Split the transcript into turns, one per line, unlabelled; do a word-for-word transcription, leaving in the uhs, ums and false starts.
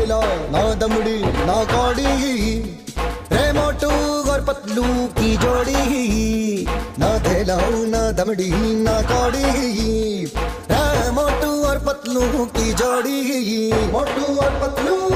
ढेला ना दमड़ी ना कौड़ी, रे मोटू और पतलू की जोड़ी। ना ढेला ना दमड़ी ना कौड़ी, रे मोटू और पतलू की जोड़ी। मोटू और पतलू